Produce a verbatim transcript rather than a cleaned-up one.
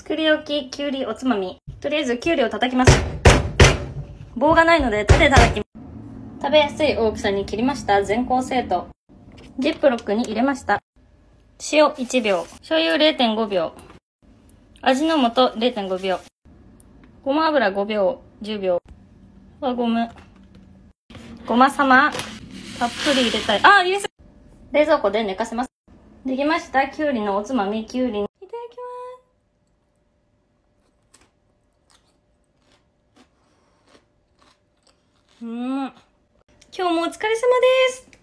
作り置ききゅうりおつまみ。とりあえずきゅうりを叩きます。棒がないので手で叩きます。食べやすい大きさに切りました。全校生徒。ジップロックに入れました。塩いちびょう。醤油 れいてんごびょう。味の素 れいてんごびょう。ごま油ごびょう。じゅうびょう。輪ゴム。ごまさま。たっぷり入れたい。あ、入れすぎ。冷蔵庫で寝かせます。できました。きゅうりのおつまみ、きゅうり。いただきます。うーん。今日もお疲れ様です。